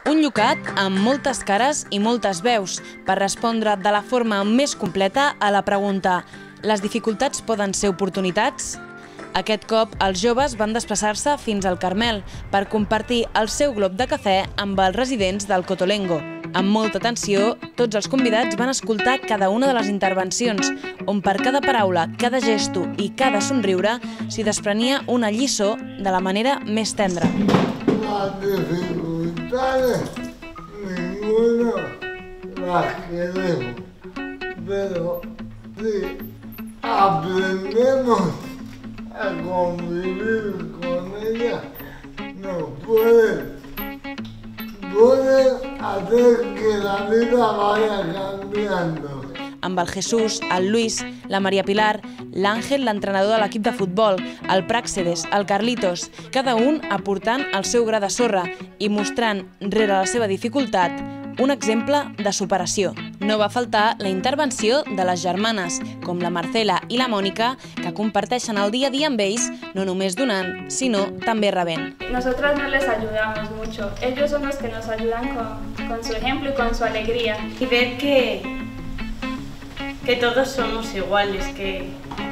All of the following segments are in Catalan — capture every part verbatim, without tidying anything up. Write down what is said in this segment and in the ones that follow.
Un Llucat amb moltes cares i moltes veus per respondre de la forma més completa a la pregunta «Les dificultats poden ser oportunitats?» Aquest cop, els joves van desplaçar-se fins al Carmel per compartir el seu glob de cafè amb els residents del Cotolengo. Amb molta atenció, tots els convidats van escoltar cada una de les intervencions, on per cada paraula, cada gesto i cada somriure s'hi desprenia una lliçó de la manera més tendra. Las dificultades, ninguna las queremos, pero si aprendemos a convivir con ella, nos puede, puede hacer que la vida vaya cambiando. Amb el Jesús, el Luis, la Maria Pilar, l'Àngel, l'entrenador de l'equip de futbol, el Pràxedes, el Carlitos, cada un aportant el seu gra de sorra i mostrant, rere la seva dificultat, un exemple de superació. No va faltar la intervenció de les germanes, com la Marcela i la Mònica, que comparteixen el dia a dia amb ells, no només donant, sinó també rebent. Nosotras no les ayudamos mucho, ellos son los que nos ayudan con, con su ejemplo y con su alegría. Y ver que, que todos somos iguales, que,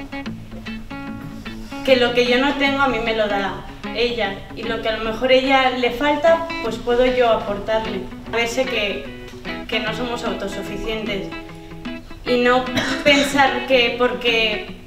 que lo que yo no tengo a mí me lo da ella, y lo que a lo mejor a ella le falta, pues puedo yo aportarle. A veces que, que no somos autosuficientes y no pensar que porque,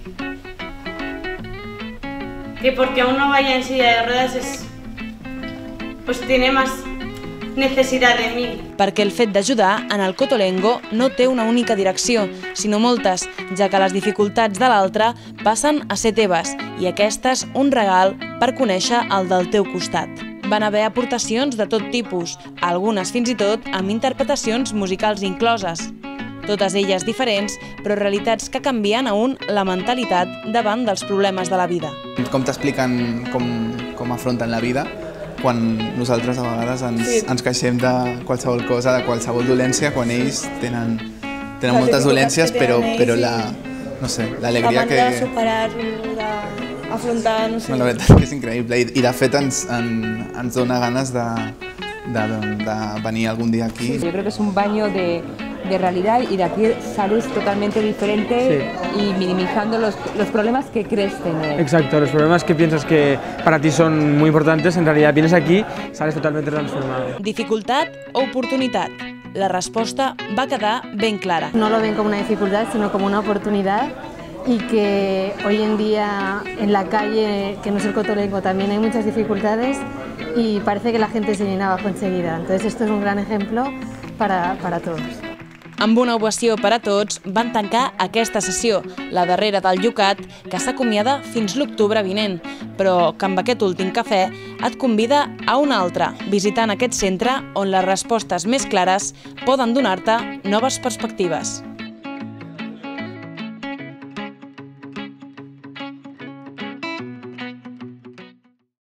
que porque uno vaya en silla de ruedas es, pues tiene más necessitat de mi. Perquè el fet d'ajudar en el Cotolengo no té una única direcció, sinó moltes, ja que les dificultats de l'altre passen a ser teves i aquestes un regal per conèixer el del teu costat. Van haver aportacions de tot tipus, algunes fins i tot amb interpretacions musicals incloses. Totes elles diferents, però realitats que canvien a un la mentalitat davant dels problemes de la vida. Com t'expliquen com, com afronten la vida, quan nosaltres a vegades ens, sí. ens queixem de qualsevol cosa, de qualsevol dolència, quan ells tenen, tenen moltes dolències, però, però la, no sé, l'alegria que... La manera de superar-ho, d'afrontar, no sé... La veritat que és increïble i, i de fet ens, en, ens dona ganes de, de, de venir algun dia aquí. Sí, yo creo que es un baño de, de realidad y de aquí sales totalmente diferente sí. y minimizando los, los problemas que crees tener. Exacto, los problemas que piensas que para ti son muy importantes, en realidad vienes aquí, sales totalmente transformado. Dificultat o oportunitat? La resposta va quedar ben clara. No lo ven como una dificultad, sino como una oportunidad y que hoy en día en la calle, que no es el Cotolengo, también hay muchas dificultades y parece que la gente se llena abajo enseguida. Entonces esto es un gran ejemplo para, para todos. Amb una ovació per a tots, van tancar aquesta sessió, la darrera del Llucat, que s'acomiada fins l'octubre vinent, però que amb aquest últim cafè et convida a un altre, visitant aquest centre on les respostes més clares poden donar-te noves perspectives.